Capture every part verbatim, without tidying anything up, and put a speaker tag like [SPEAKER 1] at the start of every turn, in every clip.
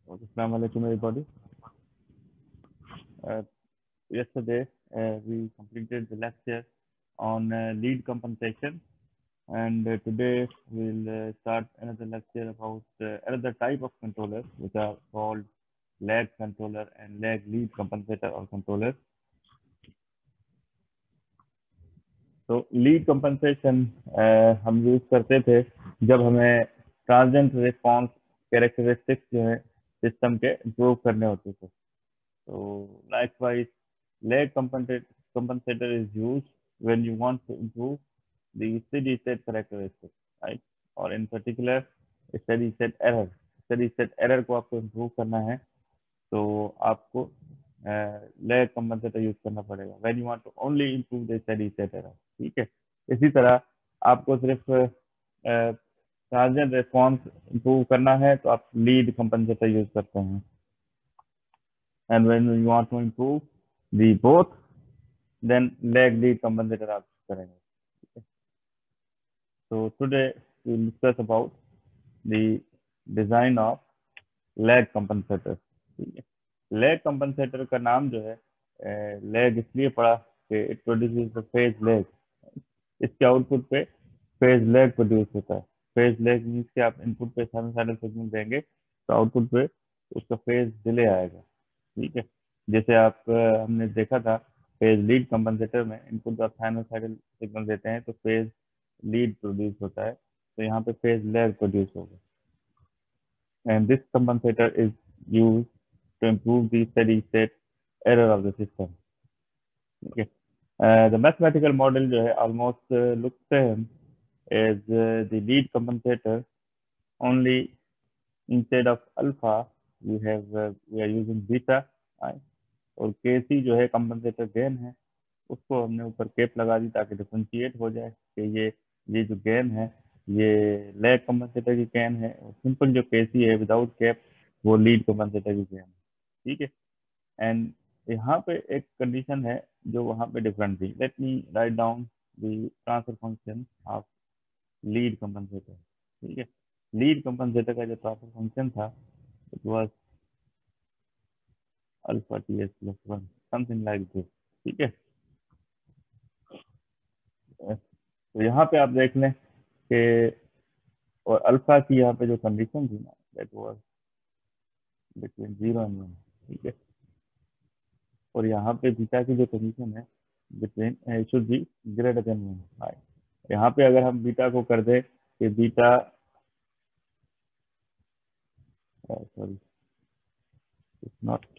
[SPEAKER 1] Assalamu alaikum, everybody. Uh, yesterday, uh, we completed the lecture on uh, lead compensation, and uh, today we'll uh, start another lecture about uh, another type of controllers, which are called lag controller and lag lead compensator or controller. तो lead compensation हम use करते थे जब हमें transient response characteristics जो है system के improve करने होते थे. So likewise, lag compensate, compensator is used when you want to improve the steady state characteristics, right? Or in particular, steady state error. Steady state error को आपको improve करना है, तो आपको लैग कंपनसेटर यूज करना पड़ेगा. When you want to only improve the steady state error, ठीक है. इसी तरह आपको सिर्फ ट्रांजिएंट रिस्पॉन्स इम्प्रूव करना है तो आप लीड कंपनसेटर यूज करते हैं. And when you want to improve the both, then lag lead compensator आप करेंगे. Okay. So today we will discuss about the design of lag compensator. lag compensator का नाम जो है lag इसलिए पड़ा कि it produces the phase lag. इसके आउटपुट पे phase lag प्रोड्यूस होता है. phase lag मीन्स कि आप इनपुट पे साइनसॉइडल सिग्नल देंगे तो आउटपुट पे उसका phase डिले आएगा. ठीक है. जैसे आप हमने देखा था फेज लीड कंपनसेटर में इनपुट आप साइनसॉइडल सिग्नल देते हैं तो फेज लीड प्रोड्यूस होता है, तो यहाँ पे फेज लैग प्रोड्यूस होगा. And this compensator is used to improve the steady state error of the system. ठीक है. द मैथमेटिकल मॉडल जो है almost look same as the lead compensator, only instead of alpha we have we are using beta, और K सी जो है compensator gain है उसको हमने ऊपर कैप लगा दी ताकि डिफरेंशिएट हो जाए कि ये ये जो गेन है ये लैग कंपनसेटर की गेन है, और सिंपल जो के सी है विदाउट कैप वो लीड कंपनसेटर की गेन है. ठीक है. एंड यहाँ पे एक कंडीशन है जो वहाँ पे डिफरेंट थी. Let me write down the transfer function of lead compensator. ठीक है. लीड कंपनसेटर का जो ट्रांसफर फंक्शन था it was alpha T S plus one, something like this. ठीक है. तो यहाँ पे आप देख लें कि और अल्फा की यहाँ पे जो कंडीशन थी ना that was between zero and one. ठीक है. और यहाँ पे बीटा की जो कंडीशन है between should be greater than one. यहाँ पे अगर हम बीटा को कर दे कि beta sorry it's not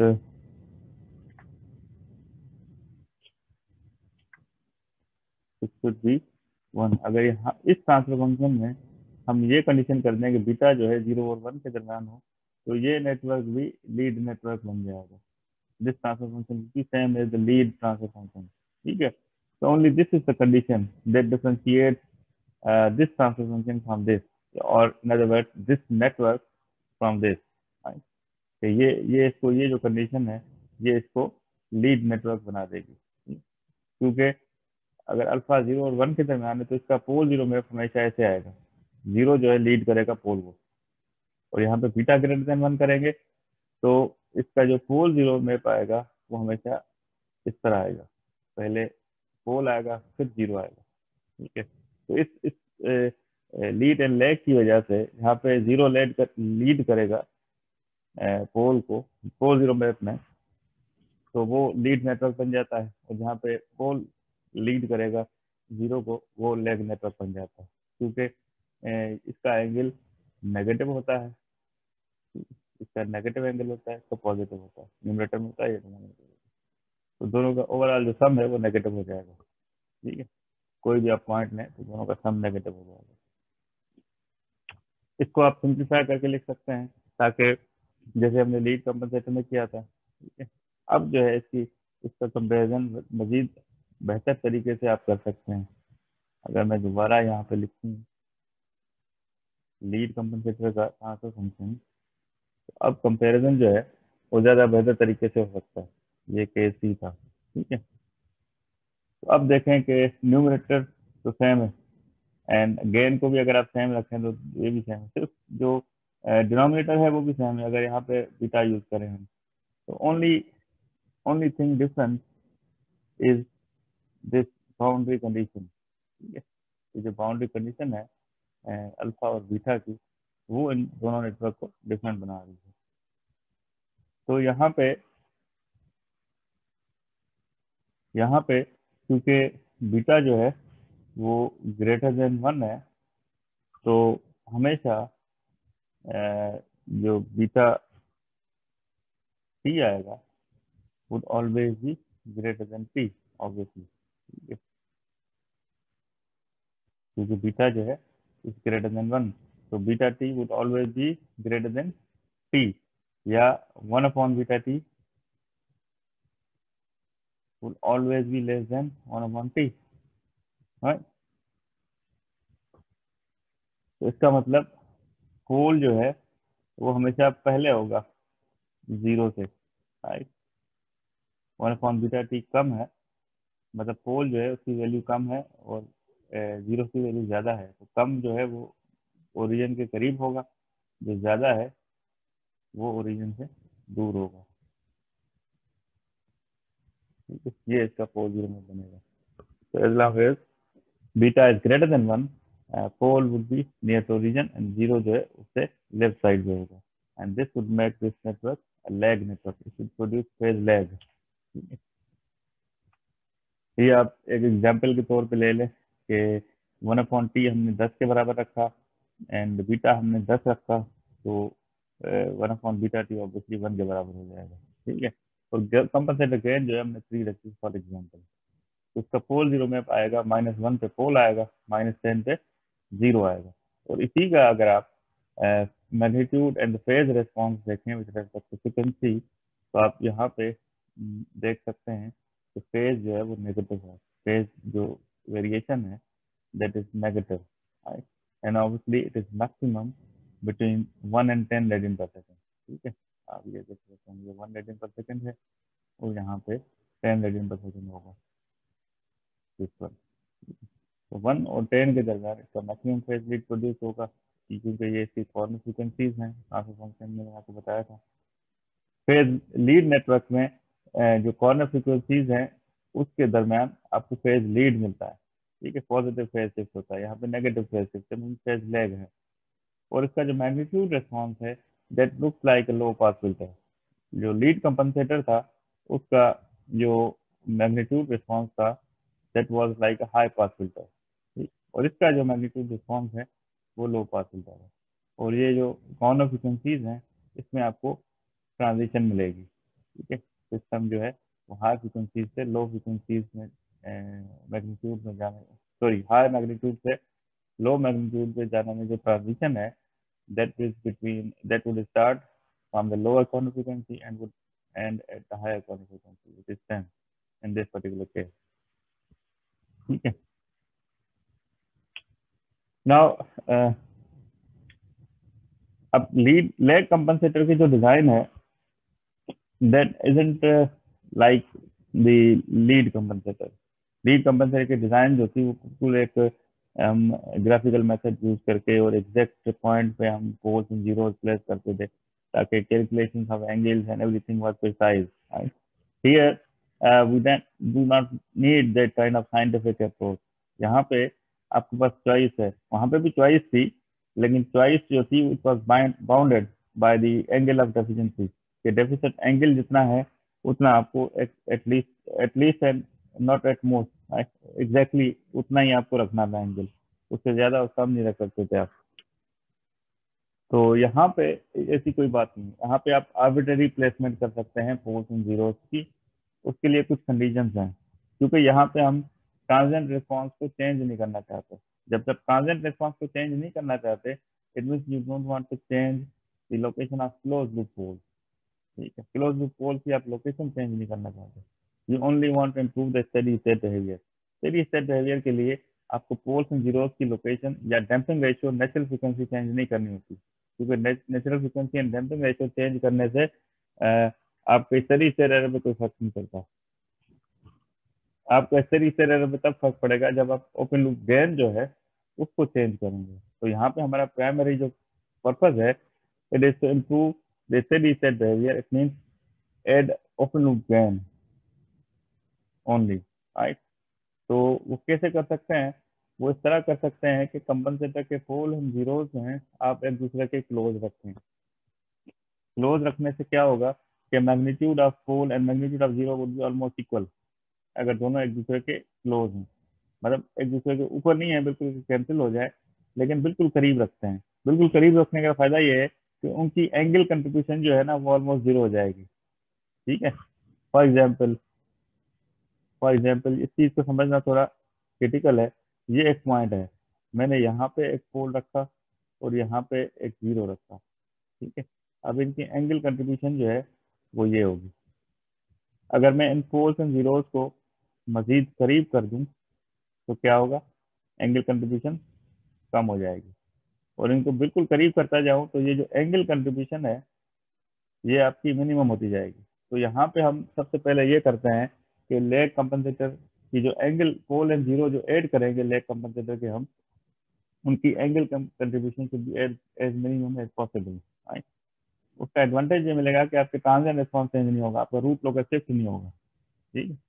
[SPEAKER 1] it should be one. अगर यहाँ इस ट्रांसफर फंक्शन में हम ये कंडीशन कर दें कि बीटा जो है जीरो और वन के दरमियान हो तो ये नेटवर्क भी लीड नेटवर्क बन जाएगा. दिस ट्रांसफर फंक्शन की same as the lead transfer function. ठीक है. so only this is the condition that differentiates uh, this transfer function from this, or in other words this network from this. right? तो ये ये इसको ये जो condition है ये इसको लीड नेटवर्क बना देगी, क्योंकि अगर अल्फा जीरो और वन के दरमियान है तो इसका पोल जीरो में हमेशा ऐसे आएगा. जीरो जो है लीड करेगा पोल को, और यहाँ पे बीटा ग्रेटर देन वन करेंगे तो इसका जो पोल जीरो में पाएगा वो हमेशा इस तरह आएगा. पहले पोल आएगा फिर जीरो आएगा. ठीक है. तो इस इस लीड एंड लैग की वजह से यहाँ पे जीरो लीड कर, लीड करेगा पोल को पोल जीरो मैप में, तो वो लीड नेटवर्क बन जाता है. और जहाँ पे पोल लीड करेगा जीरो को वो लैग नेटवर्क बन जाता है, क्योंकि इसका एंगल नेगेटिव होता है. इसका नेगेटिव एंगल होता है तो पॉजिटिव होता है. न्यूमरेटर में होता है, तो दोनों का ओवरऑल जो सम है वो नेगेटिव हो जाएगा. ठीक है. कोई भी आप पॉइंट लें तो दोनों का सम नेगेटिव हो जाएगा. इसको आप सिंप्लीफाई करके लिख सकते हैं ताकि जैसे हमने लीड कंपनसेटर में किया था. ठीक है. अब जो है इसकी इसका कंपेरिजन मजीद बेहतर तरीके से आप कर सकते हैं. अगर मैं दोबारा यहाँ पे लिखूँ लीड कंपनसेटर का ट्रांसफर फंक्शन, तो अब कंपैरिजन जो है वो ज़्यादा बेहतर तरीके से हो सकता है. ये केस सी था. ठीक है. तो अब देखें कि न्यूमरेटर तो सेम है एंड गेन को भी अगर आप सेम रखें तो ये भी सेम है. सिर्फ जो डिनोमिनेटर है वो भी सेम है, अगर यहाँ पे बीटा यूज करें हम, तो only only thing difference is this boundary condition. ठीक है, ये जो बाउंड्री कंडीशन है अल्फा और बीटा की, वो इन दोनों नेटवर्क को डिफरेंट बना रही है। तो यहाँ पे यहाँ पे क्योंकि बीटा जो है वो ग्रेटर देन वन है, तो हमेशा अ, जो बीटा टी आएगा would always be greater than P, obviously, क्योंकि बीटा जो है इज ग्रेटर देन वन, तो beta T would always be greater than T, या one upon beta T would always be less than one upon T. तो इसका मतलब pole जो है वो हमेशा पहले होगा जीरो से, right. One upon beta T कम है, मतलब पोल जो है उसकी वैल्यू कम है और जीरो की वैल्यू ज़्यादा है, तो कम जो है वो ओरिजिन के करीब होगा, जो ज़्यादा है वो ओरिजिन से दूर होगा। ठीक है, ये इसका पोल जीरो में बनेगा। तो as long as beta is greater than one, pole would be near to origin, and zero जो है उससे लेफ्ट साइड में होगा, and this would make this network lag network, it would produce phase lag. ये आप एक example के तौर पे ले लें कि वन अपॉन टी हमने दस के बराबर रखा एंड बीटा हमने दस रखा, तो one upon beta T obviously one के बराबर हो जाएगा। ठीक है, और कंपनसेटर गेन जो है हमने थ्री रखी फॉर एग्जाम्पल, तो उसका पोल जीरो में आएगा, माइनस वन पे पोल आएगा, माइनस टेन पे जीरो आएगा। और इसी का अगर आप मैग्नीट्यूड एंड फेज रेस्पॉन्स देखें विद रेस्पेक्ट टू फ्रीक्वेंसी, तो आप यहाँ पे हम्म, देख सकते हैं कि फेज जो है वो नेगेटिव है, फेज जो वेरिएशन है that is negative, right? And obviously it is maximum between one and ten radian पर सेकेंड। ठीक है, आप ये देख सकते हैं, ये वन रेडियन पर सेकेंड है और यहाँ पे टेन रेडियन पर सेकेंड होगा इस पर। तो वन और टेन के दरमियान इसका मैक्सिमम फेज लीड प्रोड्यूस होगा, क्योंकि ये इसकी कॉर्नर फ्रीक्वेंसीज हैं, ट्रांसफर फंक्शन में मैंने आपको बताया था। फेज लीड नेटवर्क में अ, जो कॉर्नर फ्रीक्वेंसीज हैं उसके दरमियान आपको फेज लीड मिलता है। ठीक है, पॉजिटिव फेज शिफ्ट होता है, यहाँ पे नेगेटिव फेज शिफ्ट है, फेज लैग है। और इसका जो मैग्नीट्यूड रिस्पॉन्स है that looks like a low pass filter. जो लीड कंपनसेटर था उसका जो मैग्नीट्यूड रिस्पॉन्स था that was like a high pass filter, और इसका जो मैग्नीट्यूड रिस्पॉन्स है वो लो पास फिल्टर है। और ये जो कॉर्नर फ्रिक्वेंसीज हैं इसमें आपको ट्रांजिशन मिलेगी। ठीक है, सिस्टम जो है वो हाई फ्रिक्वेंसीज से लो फ्रिक्वेंसीज में मैग्नीट्यूड में जाने, सॉरी हाई मैग्नीट्यूड से लो मैग्नीट्यूड पे जाने में जो ट्रांजिशन है that is between that would start from the lower corner frequency and would end at the higher corner frequency, which is ten in this particular case. ठीक है, now uh, अब lead lag compensator की जो design है that isn't uh, like the lead compensator. Lead compensator की design जो थी वो बिल्कुल एक हम ग्राफिकल मेथड यूज करके और एग्जैक्ट पॉइंट पे हम पोल्स एंड जीरोस प्लेस करते थे ताकि calculations of angles and everything was precise, right. Here we do not need that kind of scientific approach. यहाँ पे आपके पास चॉइस है, वहाँ पे भी चॉइस थी, लेकिन चॉइस जो थी it was bounded by the angle of deficiency, कि डेफिसिट एंगल जितना है उतना आपको at least at least and not at most exactly उतना ही आपको रखना था एंगल, उससे ज्यादा और कम नहीं रख सकते थे आप। तो यहाँ पे ऐसी कोई बात नहीं, यहाँ पे आप आर्बिट्ररी प्लेसमेंट कर सकते हैं पोल्स एंड जीरोस की। उसके लिए कुछ कंडीशंस हैं, क्योंकि यहाँ पे हम ट्रांजिएंट रिस्पांस को चेंज नहीं करना चाहते। जब तक ट्रांजिएंट रिस्पांस को चेंज नहीं करना चाहते, it means you don't want to change the location of close loop pole. ठीक है, क्लोज लूप पोल की आप लोकेशन चेंज नहीं करना चाहते, you only want to improve the steady state behaviour. Steady state behaviour के लिए आपको पोल्स एंड जीरोस की लोकेशन या damping ratio natural frequency change नहीं करनी होती, क्योंकि natural frequency and damping ratio change करने से अ, आपके स्टेडी स्टेट एरर पे कोई फर्क नहीं पड़ता। आपको स्टेडी स्टेट एरर पे तब फर्क पड़ेगा जब आप ओपन लूप गेन जो है उसको चेंज करेंगे। तो यहाँ पे हमारा प्राइमरी जो पर्पज है It is to improve the steady state behavior. It means add open loop gain only, right? तो वो कैसे कर सकते हैं? वो इस तरह कर सकते हैं कि कंपनसेटर के पोल एंड जीरोस हैं आप एक दूसरे के क्लोज रखें। क्लोज रखने से क्या होगा कि magnitude of pole and magnitude of zero would be almost equal, अगर दोनों एक दूसरे के क्लोज हैं, मतलब एक दूसरे के ऊपर नहीं है बिल्कुल कैंसिल हो जाए, लेकिन बिल्कुल करीब रखते हैं। बिल्कुल करीब रखने का फायदा ये है कि उनकी एंगल कंट्रीब्यूशन जो है ना वो ऑलमोस्ट जीरो हो जाएगी। ठीक है, फॉर एग्जाम्पल फॉर एग्जाम्पल इस चीज को समझना थोड़ा क्रिटिकल है। ये एक पॉइंट है, मैंने यहाँ पे एक पोल रखा और यहाँ पे एक जीरो रखा। ठीक है, अब इनकी एंगल कंट्रीब्यूशन जो है वो ये होगी। अगर मैं इन पोल्स एंड जीरोस को मजीद करीब कर दूं तो क्या होगा, एंगल कंट्रीब्यूशन कम हो जाएगी। और इनको बिल्कुल करीब करता जाऊं तो ये जो एंगल कंट्रीब्यूशन है ये आपकी मिनिमम होती जाएगी। तो यहाँ पे हम सबसे पहले ये करते हैं कि लेग कंपनसेटर की जो एंगल पोल एंड जीरो जो ऐड करेंगे लेग कंपनसेटर के, हम उनकी angle contribution should be as minimum as possible. उसका एडवांटेज ये मिलेगा कि आपके ट्रांजिएंट रिस्पॉन्स चेंज नहीं होगा, आपका रूट लोकस शिफ्ट नहीं होगा। ठीक है,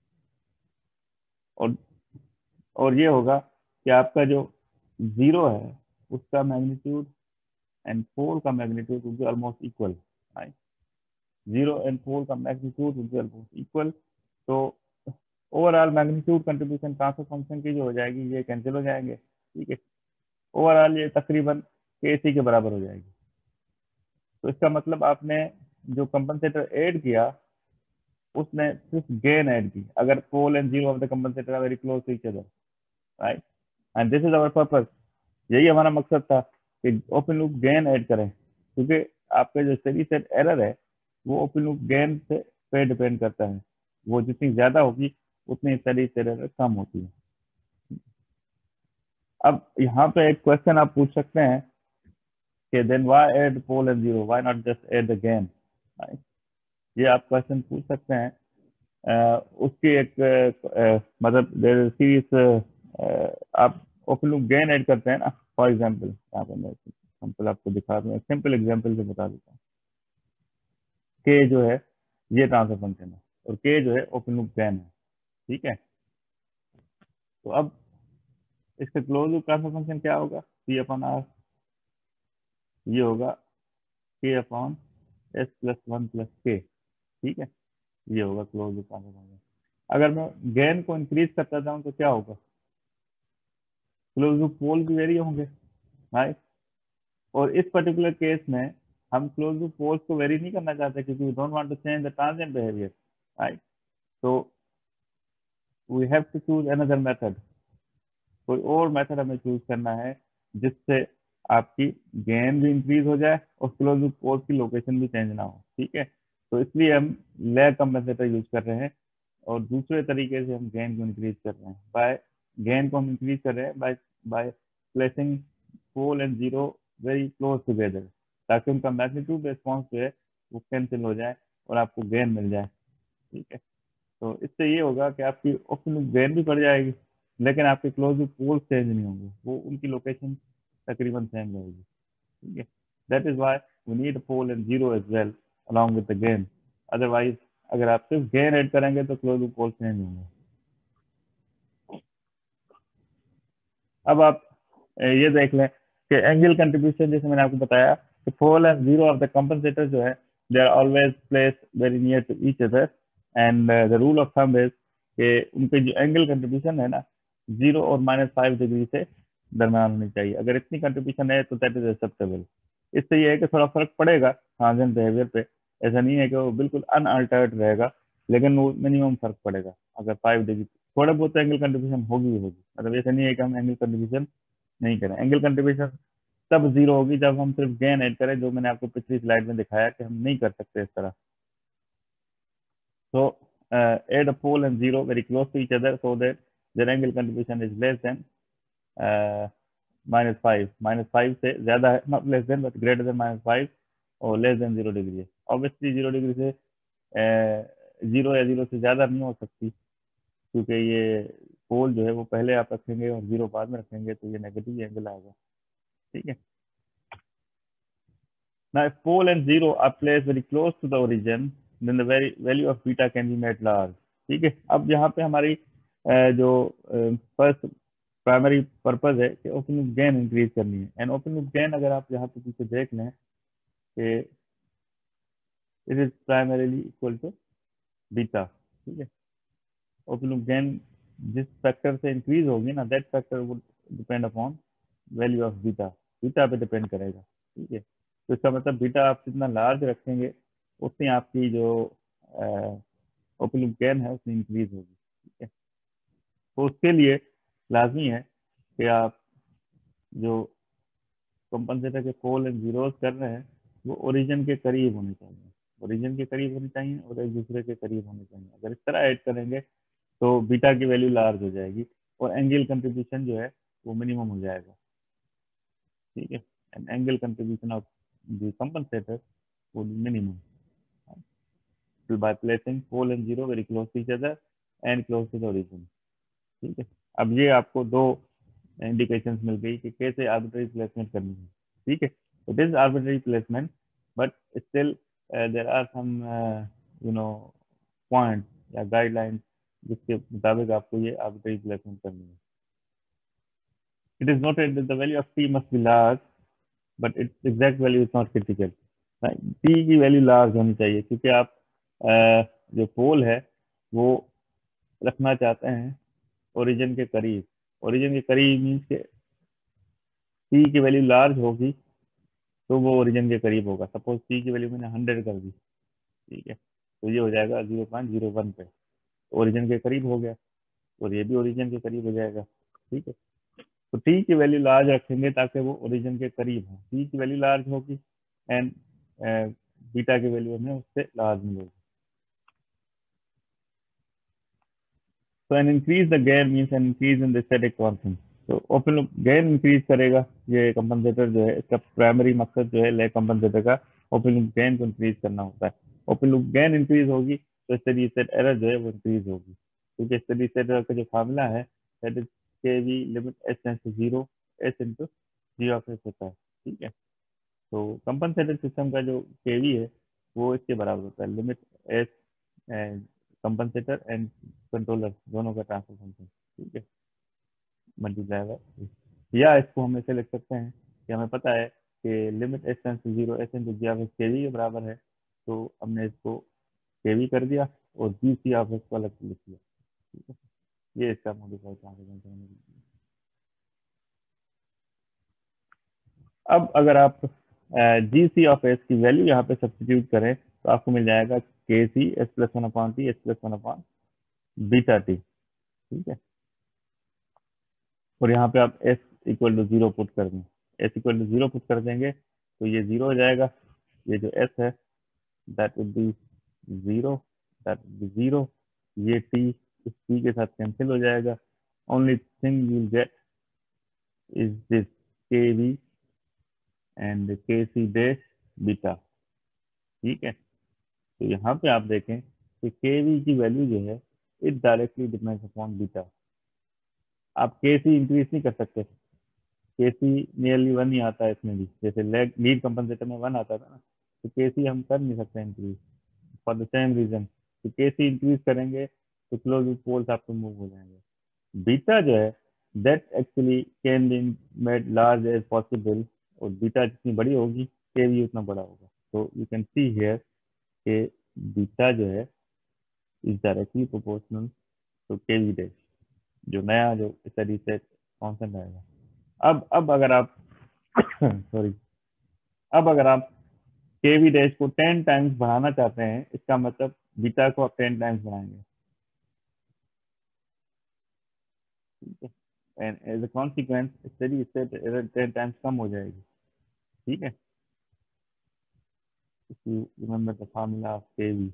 [SPEAKER 1] और और ये होगा कि आपका जो जीरो है उसका मैग्नीट्यूड एंड पोल का magnitude will be almost equal. Right, zero and pole का magnitude will be almost equal. तो overall magnitude contribution transfer function की जो हो जाएगी ये कैंसिल हो जाएंगे। ठीक है, ओवरऑल ये तकरीबन के सी के बराबर हो जाएगी। तो इसका मतलब आपने जो कंपनसेटर ऐड किया उसने सिर्फ गेन ऐड की, अगर pole and zero of the compensator are very close to each other, right, and this is our purpose. यही हमारा मकसद था कि ओपन लूप गेन ऐड करें, क्योंकि आपका जो स्टेडी स्टेट एरर है वो ओपन लूप गेन से पे डिपेंड करता है। वो जितनी ज्यादा होगी उतनी स्टेडी स्टेट एरर कम होती है। अब यहाँ पे एक क्वेश्चन आप पूछ सकते हैं कि then why add pole and zero, why not just add the gain, right? ये आप क्वेश्चन पूछ सकते हैं। अ, उसकी एक अ, अ, मतलब देयर सीरीज आप ओपन लूप गेन ऐड करते हैं ना। फॉर एग्जांपल यहाँ पे मैं एग्जांपल आपको दिखा दूँ, एक सिंपल एग्जांपल से बता देता हूँ। के जो है ये ट्रांसफर फंक्शन है और के जो है ओपन लूप गेन है। ठीक है, तो अब इसका क्लोज लूप ट्रांसफर फंक्शन क्या होगा, सी अपॉन आर, ये होगा K upon s plus one plus K. ठीक है, ये होगा क्लोज लूप ट्रांसफर फंक्शन। अगर मैं गेन को इंक्रीज करता जाऊँ तो क्या होगा, क्लोज लूप पोल भी वेरी होंगे, राइट? और इस पर्टिकुलर केस में हम क्लोज लूप पोल्स को वेरी नहीं करना चाहते क्योंकि we don't want to change the transient behaviour, right? तो we have to choose another method, कोई और मेथड हमें चूज करना है जिससे आपकी गेन भी इंक्रीज हो जाए और क्लोज लूप पोल्स की लोकेशन भी चेंज ना हो। ठीक है, तो इसलिए हम लैग कंपनसेटर यूज कर रहे हैं और दूसरे तरीके से हम गेन को इंक्रीज कर रहे हैं। बाय गेन को हम इंक्रीज कर रहे हैं by by placing pole and zero very close together, ताकि उनका मैग्नीट्यूड रिस्पॉन्स जो है वो कैंसिल हो जाए और आपको गेन मिल जाए। ठीक है, तो इससे ये होगा कि आपकी ओपन लूप गेन भी बढ़ जाएगी लेकिन आपके क्लोज लूप पोल चेंज नहीं होंगे, वो उनकी लोकेशन तकरीबन सेम रहेगी। ठीक है, that is why we need pole and zero as well along with the gain, otherwise अगर आप सिर्फ गेन ऐड करेंगे तो क्लोज लूप पोल चेंज होंगे। अब आप अ, ये देख लें कि एंगल कंट्रीब्यूशन जैसे मैंने आपको बताया कि pole and zero of the compensator जो है they are always placed very near to each other, and the rule of thumb is कि उनके जो एंगल कंट्रीब्यूशन है ना जीरो और माइनस फाइव डिग्री से दरम्यान होनी चाहिए। अगर इतनी कंट्रीब्यूशन है तो दैट इज एक्सेप्टेबल। इससे ये है कि थोड़ा फर्क पड़ेगा ट्रांजिएंट बिहेवियर पे, ऐसा नहीं है कि वो बिल्कुल अनअल्टर्ड रहेगा, लेकिन वो मिनिमम फर्क पड़ेगा। अगर फाइव डिग्री थोड़ा बहुत एंगल कंट्रीब्यूशन होगी ही होगी, मतलब ऐसा नहीं है कि हम एंगल कंट्रीब्यूशन नहीं करें। एंगल कंट्रीब्यूशन तब जीरो होगी जब हम सिर्फ गेन ऐड करें, जो मैंने आपको पिछली स्लाइड में दिखाया कि हम नहीं कर सकते इस तरह। So uh, add a pole and zero very close to each other so that their angle contribution is less than uh, minus five, minus five से ज्यादा है, not less than but greater than minus five और less than zero degree है। Obviously zero degree से zero या zero से ज्यादा नहीं हो सकती, क्योंकि ये पोल जो है वो पहले आप रखेंगे और जीरो बाद में रखेंगे तो ये नेगेटिव एंगल आएगा। ठीक है, Now, if pole and zero are placed very close to the origin, then the very value of beta can be made large. ठीक है, अब यहाँ पे हमारी अ, जो फर्स्ट प्राइमरी पर्पज है कि ओपन लूप गेन इंक्रीज करनी है। एंड ओपन लूप गेन अगर आप यहाँ पे पीछे देख लें कि it is primarily equal to beta. ठीक है, ओपन लूप गेन जिस फैक्टर से इंक्रीज होगी ना, that factor would depend upon value of beta, beta पे डिपेंड करेगा। ठीक है, तो इसका मतलब बीटा आप जितना लार्ज रखेंगे उतनी आपकी जो ओपन लूप गेन है उतनी इंक्रीज होगी। ठीक है, तो उसके लिए लाजमी है कि आप जो कंपनसेटर के पोल एंड जीरोस कर रहे हैं वो ओरिजिन के करीब होने चाहिए, ओरिजिन के करीब होनी चाहिए और एक दूसरे के करीब होने चाहिए। अगर इस तरह ऐड करेंगे तो बीटा की वैल्यू लार्ज हो जाएगी और एंगल कंट्रीब्यूशन जो है वो मिनिमम हो जाएगा। ठीक है, and angle contribution of the compensator would be minimum by placing pole and zero very close to each other and close to the origin। ठीक है, अब ये आपको दो इंडिकेशंस मिल गई कि कैसे आर्बिट्ररी प्लेसमेंट करनी है। ठीक है, it is arbitrary placement but still there are some you know point या गाइडलाइंस जिसके मुताबिक आपको ये आर्बिट्ररी प्लेसमेंट करनी है। It is noted that the value of T must be large but its exact value is not critical. T की value large होनी चाहिए क्योंकि आप uh, जो पोल है वो रखना चाहते हैं ओरिजिन के करीब। ओरिजिन के करीब मीन्स के टी की वैल्यू लार्ज होगी तो वो ओरिजिन के करीब होगा। सपोज टी की वैल्यू मैंने हंड्रेड कर दी, ठीक है, तो ये हो जाएगा जीरो पॉइंट जीरो वन पे, ओरिजिन के करीब हो गया और ये भी ओरिजिन के करीब हो जाएगा। ठीक है, तो टी की वैल्यू लार्ज रखेंगे ताकि वो ओरिजिन के करीब हो। टी की वैल्यू लार्ज होगी एंड बीटा की वैल्यू हमें उससे लार्ज मिलेगी। So an increase the gain means an increase in the static constant। तो ओपन लूप गेन इंक्रीज करेगा, ये कंपनसेटर जो है इसका प्राइमरी मकसद जो है ले कंपनसेटर का ओपन लूप गेन को इंक्रीज करना होता है। ओपन लूप गेन इंक्रीज होगी तो स्टेडी स्टेट एरर जो है वो इंक्रीज होगी, क्योंकि स्टेडी स्टेट एरर का जो फार्मूला है that is K V limit s tends to zero s into G of s होता है। ठीक है, तो कंपनसेटेड सिस्टम का जो के वी है वो इसके बराबर होता है limit s compensator and controller दोनों का ट्रांसफर फंक्शन। ठीक है, मल्टीप्लाई बाय, या इसको हम ऐसे लिख सकते हैं कि हमें पता है कि limit s tends to zero s into G of s K V के बराबर है, तो हमने इसको के वी कर दिया और जी सी ऑफ एस को अलग से लिख दिया। ठीक है, ये इसका मॉडिफाई ट्रांसफर। अब अगर आप जी सी ऑफ एस की वैल्यू यहाँ पे सब्सटीट्यूट करें तो आपको मिल जाएगा K C s plus one upon T S plus one upon beta T. ठीक है, और यहाँ पे आप s equal to zero put कर दें, s equal to zero put कर देंगे तो ये जीरो हो जाएगा, ये जो एस है that would be zero, that would be zero, ये टी इस टी के साथ कैंसिल हो जाएगा। Only thing you will get is this K V and K C dash beta. ठीक है, तो यहाँ पे आप देखें कि के वी की वैल्यू जो है it directly depends upon beta. आप के सी इंक्रीज नहीं कर सकते, के सी नियरली वन ही आता है इसमें भी, जैसे लेग लीड कंपनसेटर में वन आता था ना, तो के सी हम कर नहीं सकते increase for the same reason कि के सी इंक्रीज करेंगे तो क्लोज पोल्स आपको मूव हो जाएंगे। बीटा जो है that actually can be made large as possible, और बीटा जितनी बड़ी होगी के वी उतना बड़ा होगा। तो यू कैन सी हियर के बीटा जो है is directly proportional to K V dash, जो नया जो स्टडी सेट कॉन्सेप्ट आएगा। अब अब अगर आप सॉरी अब अगर आप के वी डैश को टेन टाइम्स बढ़ाना चाहते हैं, इसका मतलब बीटा को आप टेन टाइम्स बढ़ाएंगे। ठीक है, and as a consequence study state error ten times कम हो जाएगी। ठीक है, if you remember the formula of K V,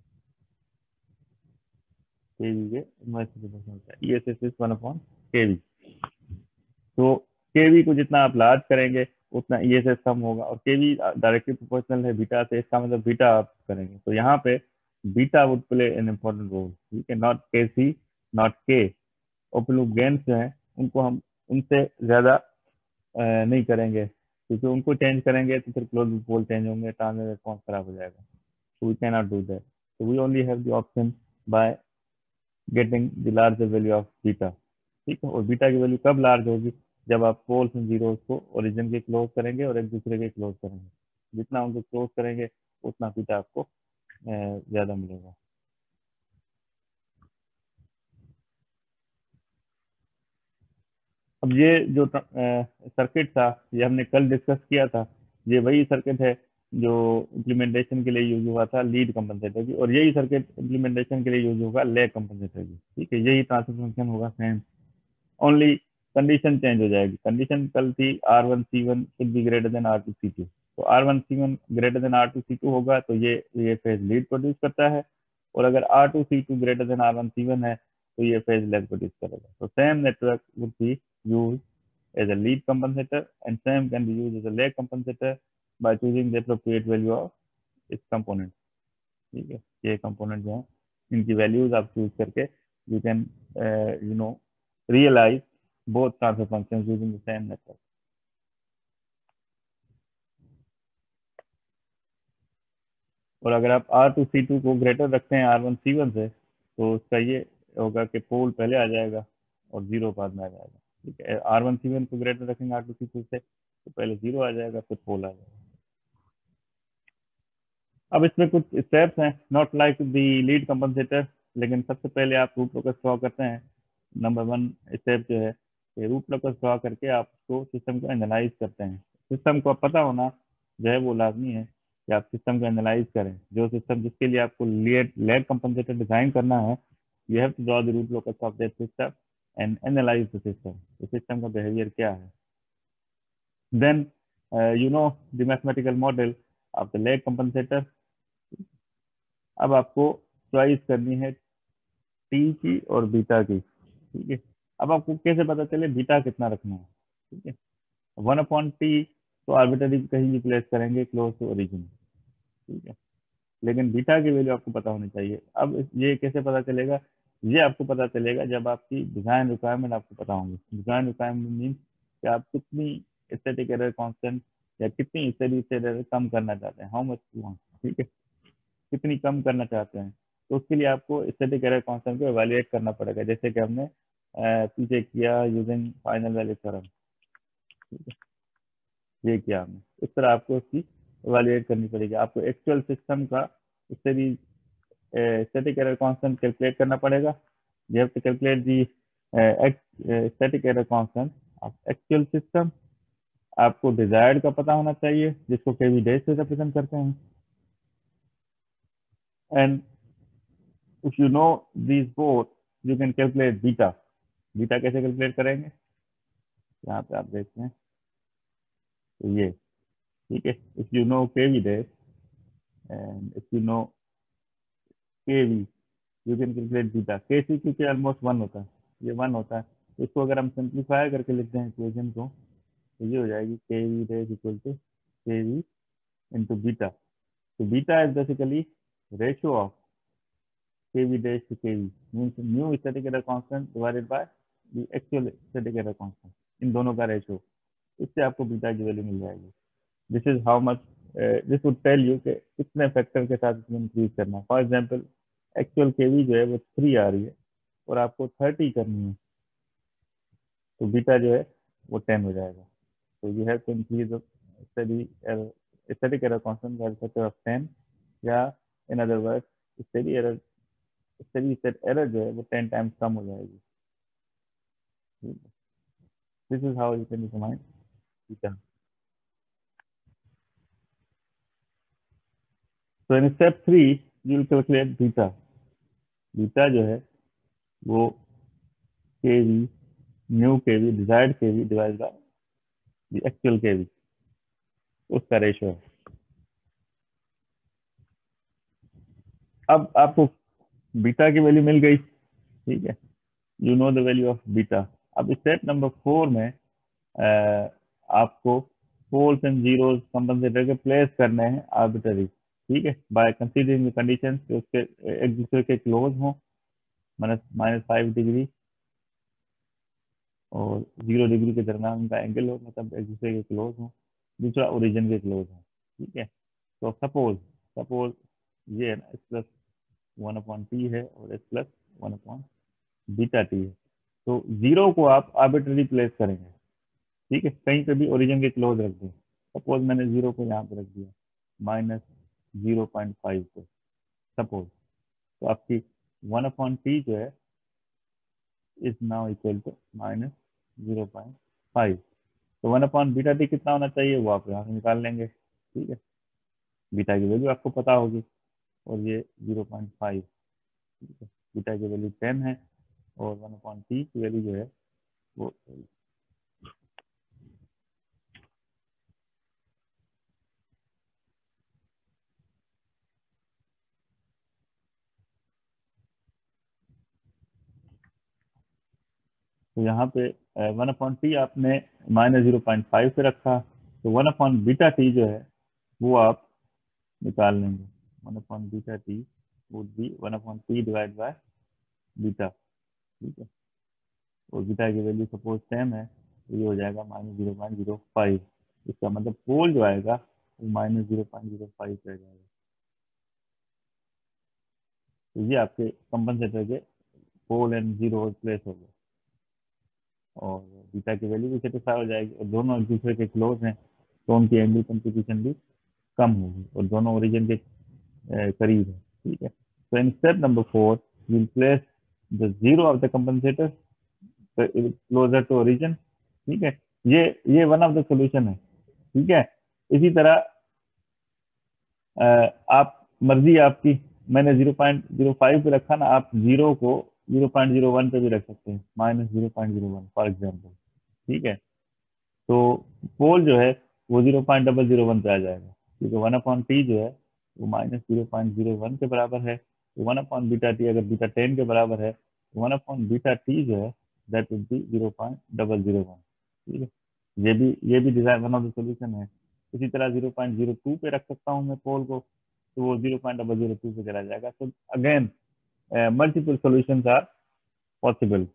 [SPEAKER 1] K V के इनवर्स प्रोपोर्शनल होता है, E S S is one upon K V। तो K V को जितना आप लार्ज करेंगे उतना E S S कम होगा, और K V डायरेक्टली प्रोपोर्शनल है बीटा से, इसका मतलब बीटा आप करेंगे तो यहाँ पे beta would play an important role. ठीक है, not K C not K. Open loop gains जो है उनको हम उनसे ज्यादा नहीं करेंगे क्योंकि उनको चेंज करेंगे तो फिर क्लोज पोल चेंज होंगे, ट्रांजिट रिस्पॉन्स खराब हो जाएगा। So we cannot do that. So we only have the option by getting the larger value of beta। ठीक है, और बीटा की वैल्यू कब लार्ज होगी? जब आप पोल्स एंड जीरोस को ओरिजिन के क्लोज करेंगे और एक दूसरे के क्लोज करेंगे। जितना उनको क्लोज करेंगे उतना बीटा आपको अ, ज्यादा मिलेगा। अब ये जो सर्किट था, ये हमने कल डिस्कस किया था। ये वही सर्किट है जो इम्प्लीमेंटेशन के लिए यूज हुआ था लीड कंपनसेटर की, और यही सर्किट इम्प्लीमेंटेशन के लिए यूज होगा लैग कंपनसेटर की। ठीक है, यही ट्रांसफर फंक्शन होगा सेम, ओनली कंडीशन चेंज हो जाएगी। कंडीशन कल थी R one C one should be greater than R two C two. तो R one C one greater than R two C two होगा तो ये ये फेज लीड प्रोड्यूस करता है, और अगर R two C two greater than R one C one है तो ये फेज लैग प्रोड्यूस करेगा। तो same network would be use as a lead compensator and same can be used as a lag compensator by choosing the appropriate value of its component। ठीक है, ये component जो है इनकी वैल्यूज आप चूज करके you can you know realise both transfer functions using the same network. और अगर आप आर टू सी टू को ग्रेटर रखते हैं आर वन सी वन से, तो उसका ये होगा कि पोल पहले आ जाएगा और जीरो बाद में आ जाएगा। ठीक है, आर वन सी वन को ग्रेटर रखेंगे आर टू सी टू से तो पहले जीरो आ जाएगा फिर पोल आ जाएगा। अब इसमें कुछ स्टेप्स हैं not like the lead compensator, लेकिन सबसे पहले आप रूट लोकस ड्रॉ करते हैं। नंबर वन स्टेप जो है कि रूट लोकस ड्रॉ करके आप उसको सिस्टम को एनालाइज करते हैं। सिस्टम को पता होना जो है वो लाजमी है कि आप सिस्टम को एनालाइज करें। जो सिस्टम जिसके लिए आपको लेड लेड कंपनसेटर डिजाइन करना है, you have to draw the root locus of that system and analyse the system. तो सिस्टम का बिहेवियर क्या है, then you know the mathematical model of the lead compensator. अब आपको चॉइस करनी है टी की और बीटा की। ठीक है, अब आपको कैसे पता चले बीटा कितना रखना है? ठीक है, वन अपॉन टी तो आर्बिट्ररी कहीं भी प्लेस करेंगे क्लोज टू ओरिजिन। ठीक है, लेकिन बीटा की वैल्यू आपको पता होनी चाहिए। अब इस- ये कैसे पता चलेगा? ये आपको पता चलेगा जब आपकी डिजाइन रिक्वायरमेंट आपको पता होंगी। डिजाइन रिक्वायरमेंट मीन कि आप कितनी स्टैटिक एरर कांस्टेंट या कितनी स्टडी स्टेट एरर कम करना चाहते हैं, हाउ मच यू वांट। ठीक है, कितनी कम करना चाहते हैं, तो उसके लिए आपको स्टैटिक एरर कांस्टेंट को एवेलुएट करना पड़ेगा, जैसे कि हमने अ, पीछे किया यूजिंग फाइनल वैल्यू थ्योरम। ठीक है, ये किया हमने, इस तरह आपको उसकी एवेलुएट करनी पड़ेगी। आपको एक्चुअल सिस्टम का उससे भी स्टैटिक एरर कांस्टेंट कैलकुलेट करना पड़ेगा। You have to calculate the static error constant of actual system. आपको डिजायर्ड का पता होना चाहिए जिसको केवी डैश से रिप्रेजेंट करते हैं। And if you know these both you can calculate beta। Beta कैसे कैलकुलेट करेंगे, यहाँ पे आप देखते हैं तो ये। ठीक है, if you know K V dash and if you know K V you can calculate beta. K C क्योंकि ऑलमोस्ट वन होता है, ये वन होता है, तो इसको अगर हम सिंप्लीफाई करके लिखते हैं इक्वेशन को तो ये हो जाएगी K V dash equal to K V into beta. तो beta is basically ratio of K V dash to K V, means new static error constant divided by the actual static error constant, इन दोनों का ratio. इससे आपको beta की value मिल जाएगी। This is how much, this would tell you कि कितने फैक्टर के साथ इसमें इंक्रीज करना है। फॉर एग्जांपल एक्चुअल केवी जो है वो थ्री आ रही है और आपको थर्टी करनी है, तो बीटा जो है वो टेन हो जाएगा। तो you have to increase steady error static error constant by factor of ten, या in other words steady error steady state error जो है वो टेन टाइम्स कम हो जाएगी। This is how you can determine beta. So in step three, you will calculate beta। Beta जो है वो K V new K V desired K V divide by actual K V, उसका ratio है। अब आपको बीटा की value मिल गई। ठीक है, you know the value of beta. अब स्टेप नंबर फोर में अ, आपको पोल्स एंड जीरोस कंपनसेटर के प्लेस करने हैं आर्बिट्ररी। ठीक है, बाय कंसीडरिंग द कंडीशन कि उसके एक दूसरे के क्लोज हों, माइनस माइनस फाइव डिग्री और जीरो डिग्री के दरमियान उनका एंगल हो, मतलब एक दूसरे के क्लोज हो। दूसरा ओरिजिन के क्लोज है। ठीक है, तो सपोज सपोज ये है ना S plus one upon T है और S plus one upon beta T है। तो जीरो को आप आर्बिट्ररी प्लेस करेंगे। ठीक है, कहीं पे भी ओरिजिन के क्लोज रख दें। सपोज मैंने जीरो को यहाँ पे रख दिया माइनस जीरो पॉइंट फाइव पे सपोज, तो आपकी वन अपॉन टी जो है is now equal to minus zero point five. तो वन अपॉन बीटा टी कितना होना चाहिए वो आप यहाँ से निकाल लेंगे। ठीक है, बीटा की वैल्यू आपको पता होगी और ये जीरो पॉइंट फाइव। ठीक है, बीटा की वैल्यू टेन है और वन अपॉन टी की वैल्यू जो है वो तो यहाँ पे वन अपॉन टी आपने माइनस जीरो पॉइंट फाइव पे रखा, तो वन अपॉन बीटा टी जो है वो आप निकाल लेंगे। One upon beta T would be one upon T divide by beta. ठीक है, और बीटा की वैल्यू सपोज सेम है तो ये हो जाएगा minus zero point zero five. इसका मतलब पोल जो आएगा वो minus zero point zero five पे जाएगा। तो ये आपके कंपनसेटर के पोल एंड जीरो प्लेस हो गए और बीटा की वैल्यू भी सेटिस्फाई हो जाएगी और दोनों एक दूसरे के क्लोज हैं तो उनकी एंगल कंट्रीब्यूशन भी कम होगी और दोनों ओरिजिन के अ, करीब है। ठीक है, तो in step number four will place the zero of the compensator closer to origin. ठीक है, ये ये वन ऑफ द सोल्यूशन है। ठीक है, इसी तरह अ, आप मर्जी है आपकी, मैंने जीरो पॉइंट जीरो फाइव पे रखा ना, आप जीरो को जीरो पॉइंट जीरो वन पे भी रख सकते हैं, minus zero point zero one for example. ठीक है, तो पोल जो है वो zero point double zero one पे आ जाएगा क्योंकि वन अपॉन टी जो है वो minus zero point zero one के बराबर है। तो वन अपॉन बीटा टी अगर बीटा टेन के बराबर है तो वन अपॉन बीटा टी जो है that would be zero point double zero one. ठीक है, ये भी ये भी design one of the solution है। इसी तरह जीरो पॉइंट जीरो टू पे रख सकता हूँ मैं पोल को, तो वो zero point double zero two पे चला जाएगा। तो again multiple solutions are possible.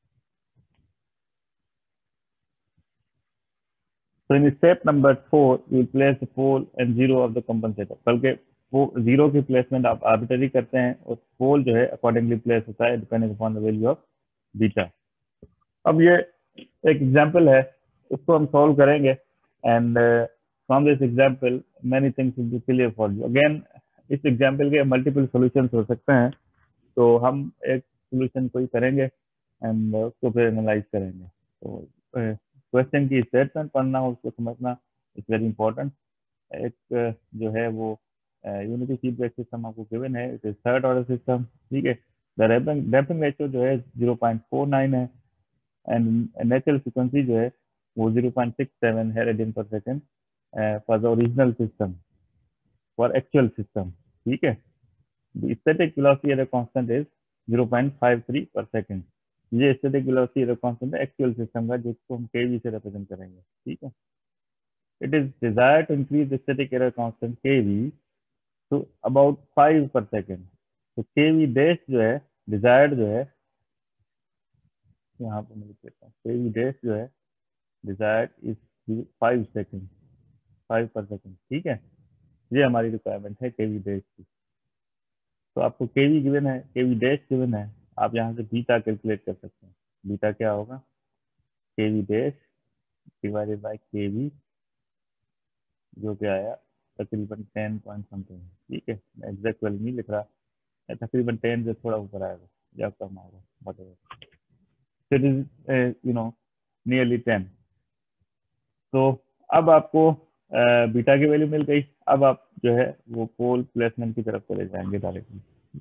[SPEAKER 1] So in step number four, you place the pole and zero of the compensator। बल्कि वो जीरो की प्लेसमेंट आप आर्बिटरी करते हैं और पोल जो है अकॉर्डिंगली प्लेस होता है depending upon the value of beta. अब ये एक एग्जांपल है, उसको हम सॉल्व करेंगे and from this example many things will be clear for you. Again इस एग्जांपल के मल्टीपल सॉल्यूशंस हो सकते हैं, तो हम एक सॉल्यूशन कोई करेंगे एंड उसको फिर एनालाइज करेंगे। तो क्वेश्चन की स्टेटमेंट पढ़ना और उसको समझना इज वेरी इंपॉर्टेंट। एक uh, जो है वो यूनिटी फीडबैक सिस्टम आपको गिवन है, it is third order system. ठीक है, द डैम्पिंग रेशियो जो है जीरो पॉइंट फोर नाइन है एंड नेचुरल फ्रीक्वेंसी जो है वो जीरो पॉइंट सिक्स सेवन है रेडियन पर second for the original system for actual system. ठीक है, the static velocity at a constant is zero point five three पर second. ये static velocity at a constant है एक्चुअल सिस्टम का, जिसको हम केवी से रिप्रेजेंट करेंगे। ठीक है, it is desired to increase the static error constant kV to about five per second। तो kV dash जो है desired जो है, यहाँ पे मैं लिख देता हूँ, kV dash जो है desired is five second, five per second. ठीक है, ये हमारी रिक्वायरमेंट है kV dash की। तो आपको kV गिवन है, kV dash गिवन है, आप यहाँ से बीटा कैलकुलेट कर सकते हैं। बीटा क्या होगा, kV dash divided by kV, जो क्या आया तकरीबन टेन पॉइंट समथिंग। ठीक है, मैं एग्जैक्ट वैल्यू नहीं लिख रहा, तकरीबन टेन से थोड़ा ऊपर आएगा या कम आएगा, whatever। So it is uh, you know nearly ten. तो अब आपको बीटा की वैल्यू मिल गई, अब आप जो है वो पोल प्लेसमेंट की तरफ चले जाएंगे डायरेक्टली।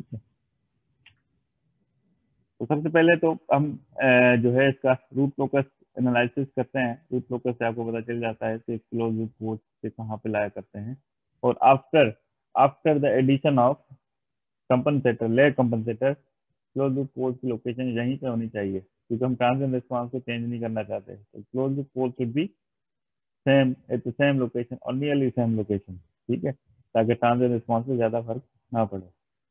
[SPEAKER 1] तो सबसे पहले तो हम uh, जो है इसका रूट लोकस एनालिसिस करते हैं। रूट लोकस से आपको पता चल जाता है कि क्लोज लूप पोर्ट से कहाँ पे लाया करते हैं। और after after the addition of compensator, lag compensator, close loop pole की लोकेशन यहीं पे होनी चाहिए क्योंकि हम ट्रांजिएंट रिस्पांस को चेंज नहीं करना चाहते। तो close loop pole should be same at the same location और नियरली सेम लोकेशन। ठीक है, ताकि ट्रांजिएंट रिस्पांस में ज्यादा फर्क ना पड़े।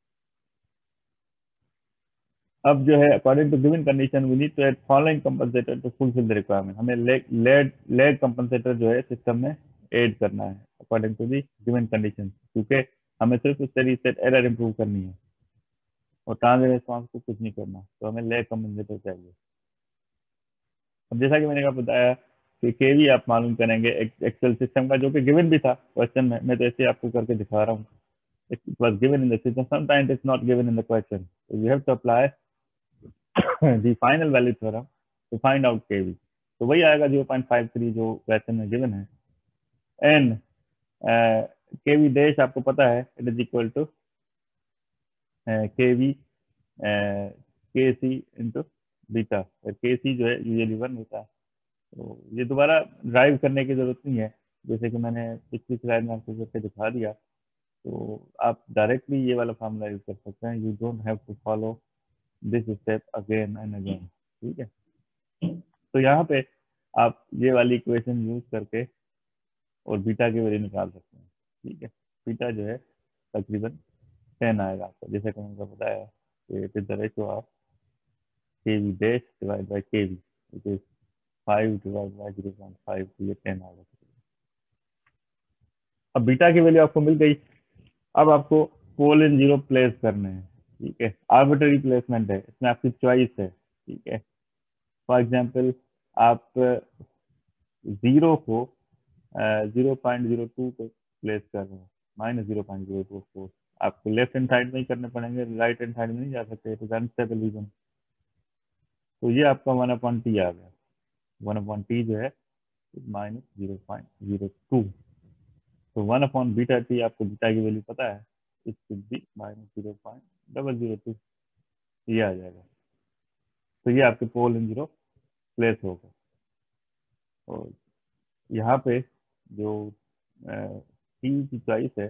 [SPEAKER 1] अब जो है according to given condition we need to add following compensator to fulfil the requirement. हमें लेग लेड लेड कंपनसेटर जो है सिस्टम में ऐड करना है according to the given condition, क्योंकि हमें सिर्फ स्टेडी स्टेट एरर इंप्रूव करनी है और ट्रांजिट रिस्पॉन्स को कुछ नहीं करना, तो हमें लैग कंपनसेटर चाहिए। अब जैसा कि मैंने आपको बताया कि के वी आप मालूम करेंगे एक्सेल सिस्टम का, जो कि गिवन भी था क्वेश्चन में, मैं तो ऐसे आपको करके दिखा रहा हूँ। It was given in the system. Sometimes it's not given in the question. So you have to apply the final value theorem to find out K V. तो वही आएगा zero point five three जो question में given है। And K V dash आपको पता है it is equal to K V K C into beta, और के सी जो है यूजली वन होता है। तो ये दोबारा ड्राइव करने की जरूरत नहीं है, जैसे कि मैंने पिछली स्लाइड में आपको करके दिखा दिया। तो आप डायरेक्टली ये वाला फॉर्मूला यूज कर सकते हैं, you don't have to follow this step again and again. ठीक है, तो यहाँ पे आप ये वाली इक्वेशन यूज करके और बीटा की वैल्यू निकाल सकते हैं। ठीक है, बीटा जो है तकरीबन टेन आएगा आपको, जैसे कि मैंने बताया कि it is the ratio of K V dash divide by K V, it is five divide by zero point five, तो ये टेन आएगा। अब बीटा की वैल्यू आपको मिल गई। अब आपको पोल इन जीरो प्लेस करने हैं। ठीक है, आर्बिट्ररी प्लेसमेंट है, इसमें आपकी चॉइस है। ठीक है, फॉर एग्जांपल आप जीरो को जीरो पॉइंट जीरो टू पे प्लेस कर रहे हैं, minus zero point zero two को आपको लेफ्ट हैंड साइड में ही करने पड़ेंगे, राइट हैंड साइड में नहीं जा सकते, तो अनस्टेबल रीजन। तो ये आपका वन अपॉइंट टी आ गया, वन अपॉइंट टी जो है minus zero point zero two. तो वन अपॉन बीटा टी, आपको बीटा की वैल्यू पता है, it should be minus zero point double zero two, ये आ जाएगा। तो ये आपके पोल इन जीरो प्लेस होगा। और यहाँ पे जो टी की चॉइस है,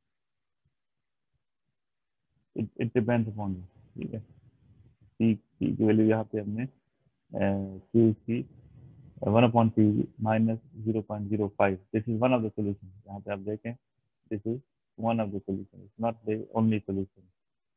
[SPEAKER 1] इट डिपेंड्स अपॉन यू। ठीक है, टी टी की वैल्यू यहाँ पे हमने क्यू की one upon T minus zero point zero five, this is one of the solution. यहाँ पे आप देखें, this is one of the solution, it's not the only solution.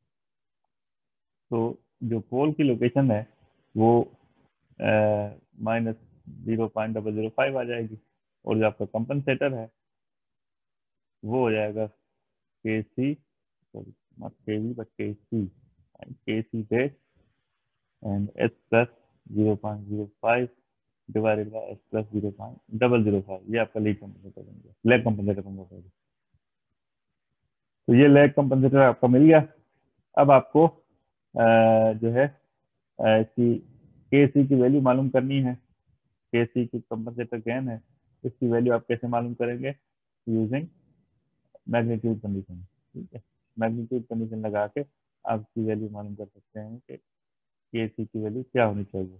[SPEAKER 1] तो जो पोल की लोकेशन है वो minus zero point double zero five आ जाएगी, और जो आपका कंपनसेटर है वो हो जाएगा K C, sorry not K V but K C, K C dash and S plus zero point zero five divided by S plus zero point double zero five, ये आपका लीड कंपनसेटर बन गया, lag compensator बन गया। तो ये lag compensator आपका मिल गया। अब आपको आ, जो है इसकी के सी की वैल्यू मालूम करनी है। के सी की कंपनसेटर गेन है, इसकी वैल्यू आप कैसे मालूम करेंगे, यूजिंग मैग्नीट्यूड कंडीशन। ठीक है, मैग्नीट्यूड कंडीशन लगा के आप इसकी वैल्यू मालूम कर सकते हैं कि के सी की वैल्यू क्या होनी चाहिए।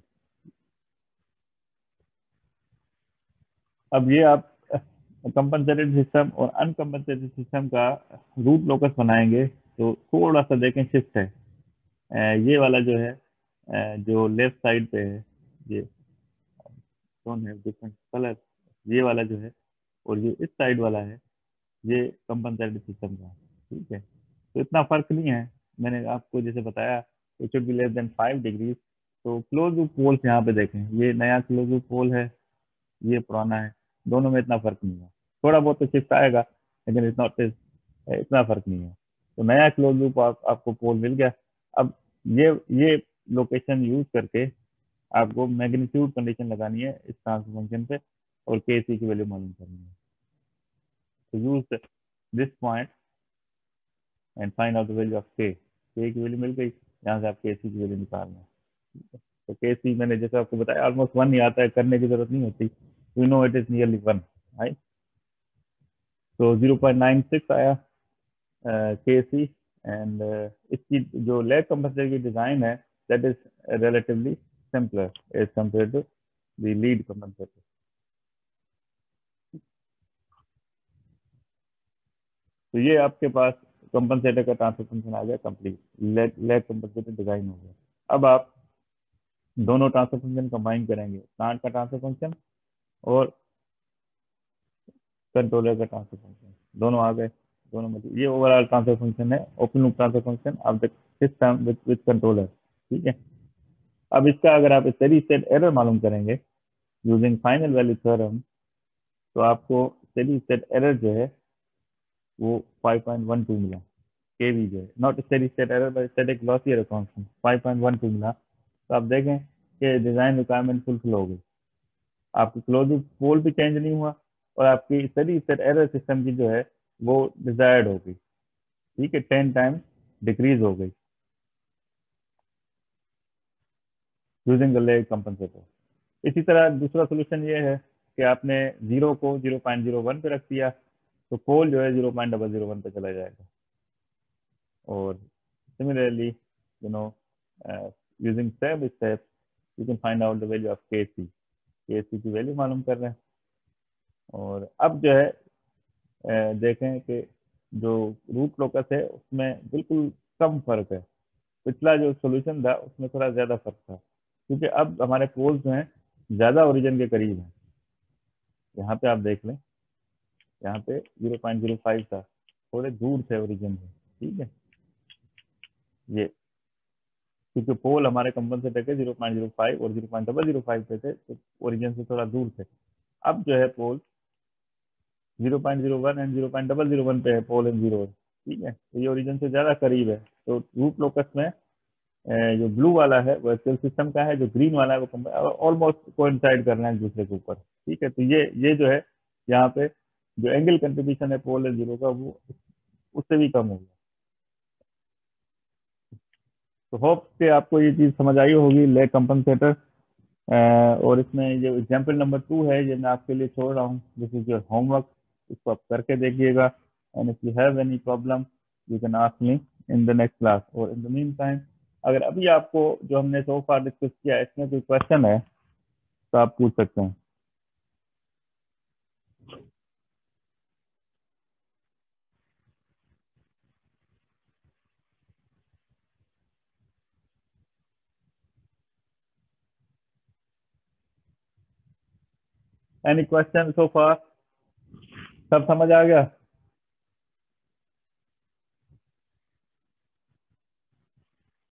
[SPEAKER 1] अब ये आप कंपनसेटेड सिस्टम और अनकंपनसेटेड सिस्टम का रूट लोकस बनाएंगे, तो थोड़ा सा देखें शिफ्ट है। ये वाला जो है जो लेफ्ट साइड पे है, ये कौन है डिफरेंट कलर, ये वाला जो है, और ये इस साइड वाला है, ये कंपनसेटेड सिस्टम का। ठीक है, तो इतना फर्क नहीं है, मैंने आपको जैसे बताया it should be less than five degrees. तो क्लोज लूप पोल्स यहाँ पे देखें, ये नया क्लोज लूप पोल है, ये पुराना है, दोनों में इतना फर्क नहीं है, थोड़ा बहुत तो शिफ्ट आएगा लेकिन इतना इतना फर्क नहीं है। तो नया क्लोज लूप आप, आपको पोल मिल गया। अब ये ये लोकेशन यूज करके आपको मैग्नीट्यूड कंडीशन लगानी है इस ट्रांसफर फंक्शन पे, और के सी की वैल्यू मालूम करनी है। तो use this point and find out the value of K. K की वैल्यू मिल गई, यहाँ से आप के सी की वैल्यू निकालना है। तो के सी मैंने जैसे आपको बताया ऑलमोस्ट वन ही आता है, करने की जरूरत नहीं होती, you know it is nearly one, right. तो जीरो पॉइंट नाइन सिक्स आया के सी, एंड इसकी जो लैग कंपनसेटर की डिजाइन है that is relatively simpler as compare to the lead compensator. तो ये आपके पास कंपनसेटर का ट्रांसफर फंक्शन आ गया complete, lag lag compensator design हो गया। अब आप दोनों ट्रांसफर फंक्शन कंबाइन करेंगे, प्लांट का ट्रांसफर फंक्शन और कंट्रोलर का ट्रांसफर फंक्शन, दोनों आ गए। दोनों में ये ओवरऑल ट्रांसफर फंक्शन है, open loop transfer function of the system with with controller. ठीक है, अब इसका अगर आप स्टेडी स्टेट एरर मालूम करेंगे यूजिंग फाइनल वैल्यू थ्योरम, तो आपको स्टेडी स्टेट एरर जो है वो फाइव पॉइंट वन टू मिला, केवी जो है, not steady state error but static loss ear constant five point one two मिला। तो आप देखें कि डिजाइन रिक्वायरमेंट फुलफिल हो गई, आपकी क्लोजिंग पोल भी चेंज नहीं हुआ और आपकी स्टेडी स्टेट एरर सिस्टम की जो है वो डिजायर्ड हो गई, ठीक है, टेन टाइम्स डिक्रीज हो गई यूजिंग द लेग कंपनसेटर। इसी तरह दूसरा सोल्यूशन ये है कि आपने जीरो को जीरो पॉइंट जीरो वन पे रख दिया तो पोल जो है zero point double zero one पे चला जाएगा। और similarly you know using step step you can find out the value of K C, K सी की वैल्यू मालूम कर रहे हैं। और अब जो है uh, देखें कि जो रूट लोकस है उसमें बिल्कुल कम फर्क है, पिछला जो सोल्यूशन था उसमें थोड़ा ज्यादा फर्क था, क्योंकि अब हमारे पोल्स जो हैं ज्यादा ओरिजिन के करीब हैं। यहाँ पे आप देख लें, यहाँ पे जीरो पॉइंट जीरो फाइव था, थोड़े दूर थे ओरिजिन से, ठीक है, ये क्योंकि पोल हमारे कंपनसेटर के जीरो पॉइंट जीरो फाइव और zero point double zero five पे थे तो ओरिजिन से थोड़ा दूर थे। अब जो है pole zero point zero one and zero point double zero one पे है पोल एंड जीरो, ठीक है, तो ये ओरिजिन से ज्यादा करीब है। तो रूट लोकस में जो ब्लू वाला है वो एक्सेल सिस्टम का है, जो ग्रीन वाला है वो ऑलमोस्ट कोइंसाइड कर रहे हैं एक दूसरे के ऊपर, ठीक है। तो ये ये जो है यहाँ पे जो एंगल कंट्रीब्यूशन है पोल एंड जीरो का वो उससे भी कम हो गया। तो होप कि आपको ये चीज समझ आई होगी लेग कंपनसेटर। और इसमें जो एग्जाम्पल नंबर टू है ये मैं आपके लिए छोड़ रहा हूँ, दिस इज योर होमवर्क, इसको आप करके देखिएगा। And if you have any problem you can ask me in the next class. और इन द मीन टाइम अगर अभी आपको जो हमने सो फार डिस्कस किया इसमें कोई क्वेश्चन है तो आप पूछ सकते हैं। Any question so far? सब समझ आ गया?